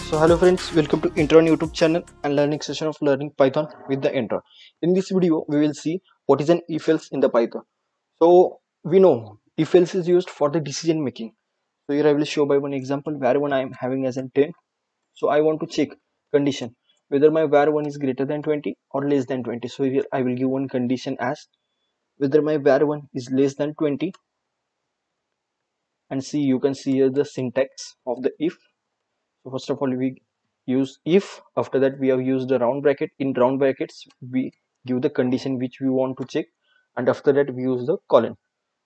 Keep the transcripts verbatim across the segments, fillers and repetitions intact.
So hello friends, welcome to Intro on YouTube channel and learning session of learning Python with the intro. In this video, we will see what is an if-else in the Python. So we know if-else is used for the decision making. So here I will show by one example where one I am having as an ten. So I want to check condition whether my var one is greater than twenty or less than twenty. So here I will give one condition as whether my var one is less than twenty, and see you can see here the syntax of the if. So first of all, we use if. After that, we have used the round bracket. In round brackets, we give the condition which we want to check, and after that, we use the colon.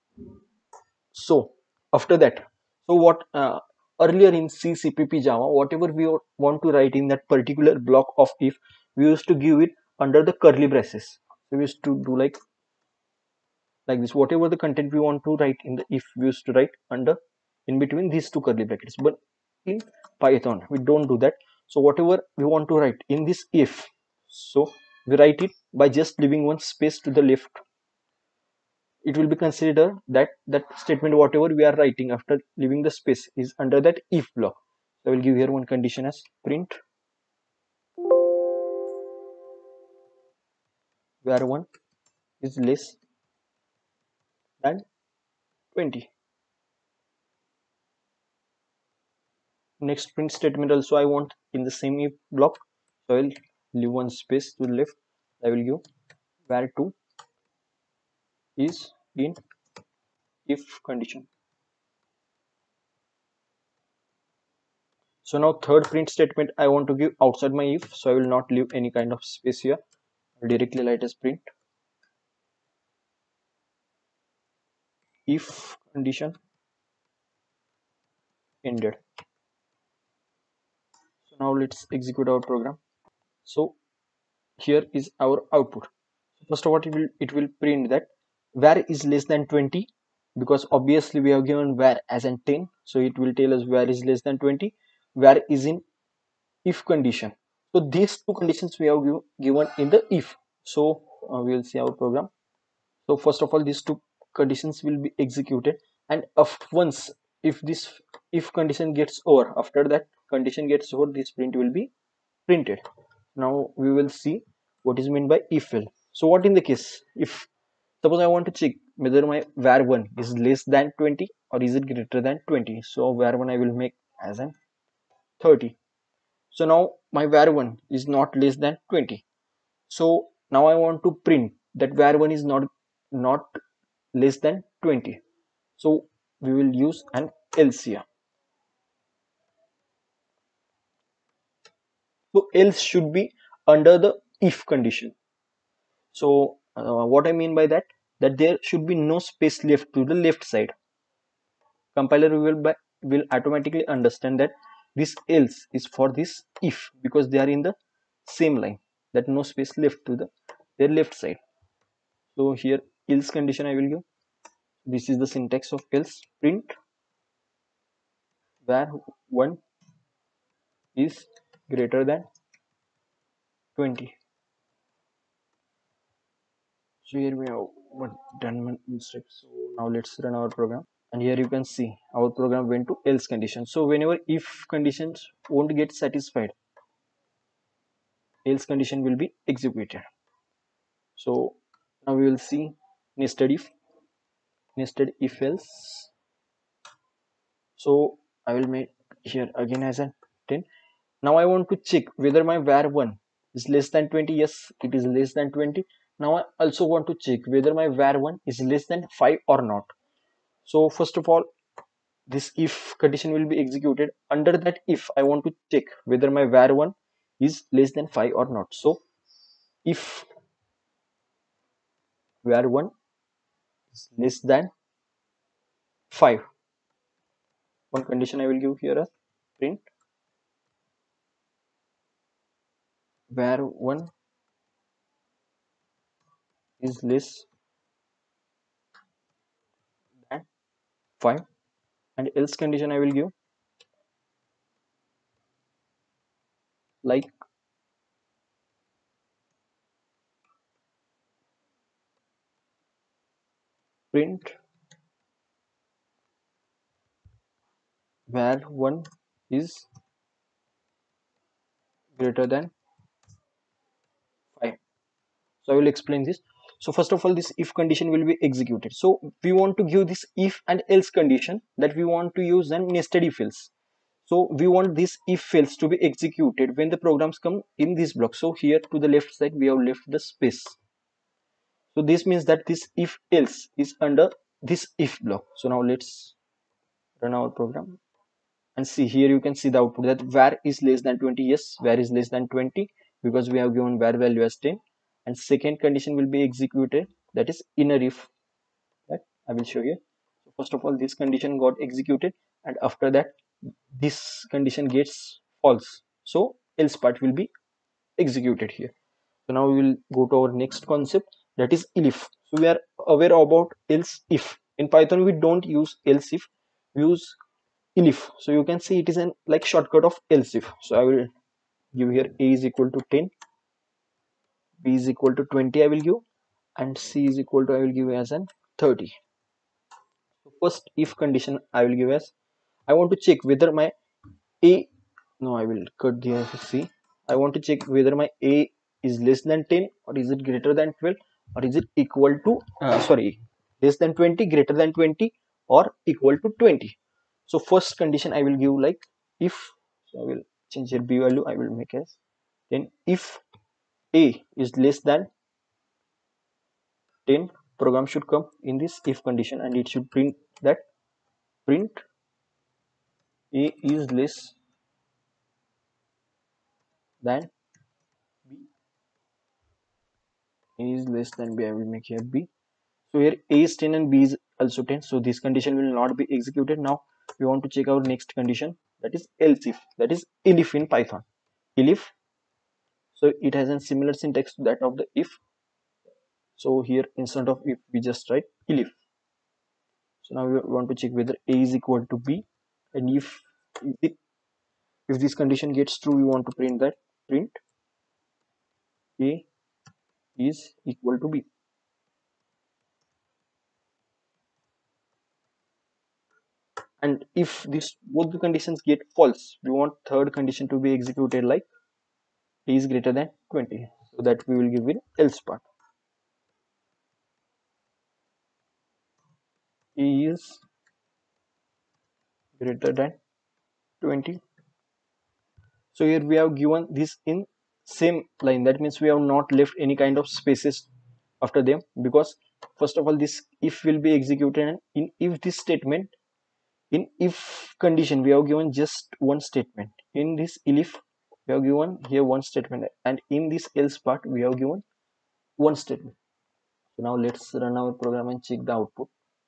So after that, so what uh, earlier in C, C P P, Java, whatever we want to write in that particular block of if, we used to give it under the curly braces. So we used to do like like this. Whatever the content we want to write in the if, we used to write under in between these two curly brackets. But in Python, we don't do that. So whatever we want to write in this if, so we write it by just leaving one space to the left. It will be considered that that statement whatever we are writing after leaving the space is under that if block. So I will give here one condition as print var one is less than twenty. Next print statement also I want in the same if block. So I will leave one space to the left. I will give var two is in if condition. So now third print statement I want to give outside my if, so I will not leave any kind of space here. I'll directly write as print if condition ended. So now let's execute our program. So here is our output. First of all, it will it will print that var is less than twenty, because obviously we have given var as an ten, so it will tell us var is less than twenty. Var is in if condition. So these two conditions we have give, given in the if. So uh, we will see our program. So first of all, these two conditions will be executed, and of once if this if condition gets over, after that condition gets over, this print will be printed. Now we will see what is meant by if else. So what in the case if suppose I want to check whether my var one is less than twenty or is it greater than twenty. So var one I will make as an thirty. So now my var one is not less than twenty. So now I want to print that var one is not not less than twenty. So we will use an else here. So else should be under the if condition. So uh, what I mean by that, that there should be no space left to the left side. Compiler will by, will automatically understand that this else is for this if, because they are in the same line, that no space left to the their left side. So here else condition I will give. This is the syntax of else. Print var one is greater than twenty. So here we have one done one step. So now let's run our program, and here you can see our program went to else condition. So whenever if conditions won't get satisfied, else condition will be executed. So now we will see nested if nested if else. So I will make here again as a ten. Now I want to check whether my var one is less than twenty. Yes, it is less than twenty. Now I also want to check whether my var one is less than five or not. So first of all, this if condition will be executed. Under that if, I want to check whether my var one is less than five or not. So if var one is less than five, one condition I will give here as print var one is less than five, and else condition I will give like print var one is greater than five. So I will explain this. So first of all, this if condition will be executed. So we want to give this if and else condition, that we want to use an nested if else. So we want this if else to be executed when the programs come in this block. So here to the left side we have left the space. So this means that this if else is under this if block. So now let's run our program and see. Here you can see the output that var is less than twenty. Yes, var is less than twenty because we have given var value as ten, and second condition will be executed, that is inner if. That I will show you. So first of all, this condition got executed, and after that this condition gets false, so else part will be executed here. So now we will go to our next concept, that is elif. So we are aware about else if. In Python we don't use else if, we use elif. So you can see it is an like shortcut of else if. So I will give here a is equal to ten, b is equal to twenty I will give, and c is equal to I will give as an thirty. So first if condition I will give as, I want to check whether my a, no I will cut here. C, I want to check whether my a is less than ten, or is it greater than twelve, or is it equal to uh, sorry less than twenty, greater than twenty, or equal to twenty. So first condition I will give like if. So I will change here b value, I will make as then if a is less than ten, program should come in this if condition, and it should print that print a is less than b, a is less than b. I will make here b. So here a is ten and b is also ten, so this condition will not be executed. Now we want to check our next condition, that is else if, that is elif in Python. Elif, so it has a similar syntax to that of the if. So here instead of if we just write elif. So now we want to check whether a is equal to b, and if if, if this condition gets true, we want to print that print a is equal to b. And if this both the conditions get false, we want third condition to be executed, like a is greater than twenty, so that we will give in else part. A is greater than twenty. So here we have given this in same line, that means we have not left any kind of spaces after them, because first of all this if will be executed, and in if this statement, in if condition we have given just one statement. In this elif we have given here one statement, and in this else part we have given one statement. So now let's run our program and check the output.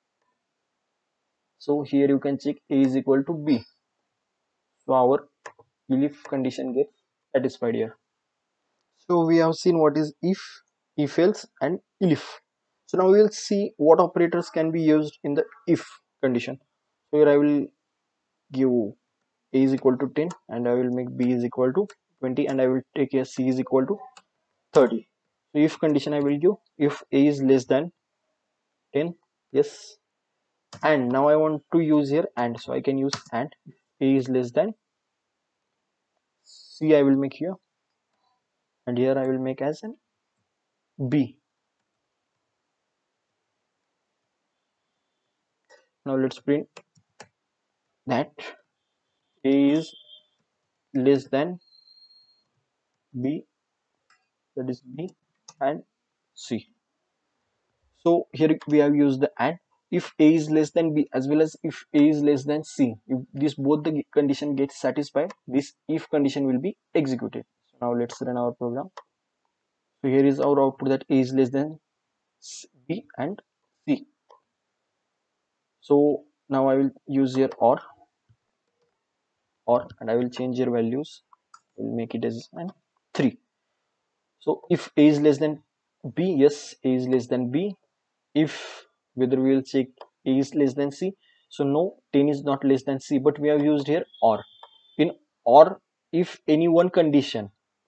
So here you can check a is equal to b. So our elif condition gets satisfied here. So we have seen what is if, if else, and elif. So now we will see what operators can be used in the if condition. So here I will give a is equal to ten, and I will make b is equal to twenty, and I will take a c is equal to thirty. So if condition I will give if a is less than ten, yes, and now I want to use here and, so I can use and. If a is less than c I will make here, and here I will make as an b. Now let's print that a is less than b, that is b and c. So here we have used the and. If a is less than b as well as if a is less than c, if this both the condition gets satisfied, this if condition will be executed. So now let's run our program. So here is our output, that a is less than b and c. So now I will use here or or and I will change your values. I will make it as an three. So if a is less than b, yes, a is less than b. If whether we will check a is less than c, so no, ten is not less than c, but we have used here or. In or, if any one condition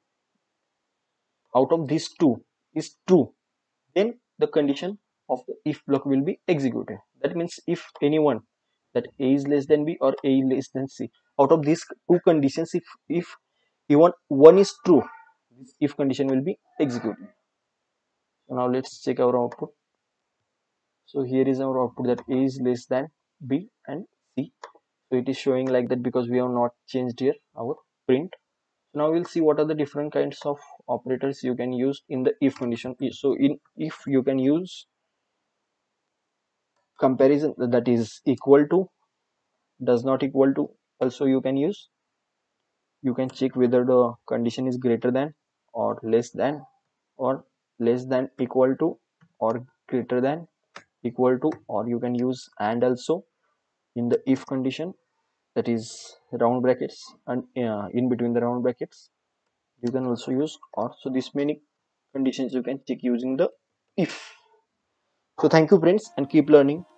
out of these two is true, then the condition of the if block will be executed. That means if anyone, that a is less than b or a is less than c, out of these two conditions, if if even one is true, this if condition will be executed. So now let's check our output. So here is our output, that A is less than B and C. So it is showing like that because we have not changed here our print. So now we'll see what are the different kinds of operators you can use in the if condition. So in if you can use comparison, that is equal to, does not equal to, also you can use. You can check whether the condition is greater than or less than, or less than equal to or greater than equal to, or you can use and also in the if condition, that is round brackets, and uh, in between the round brackets you can also use or. So this many conditions you can check using the if. So thank you friends, and keep learning.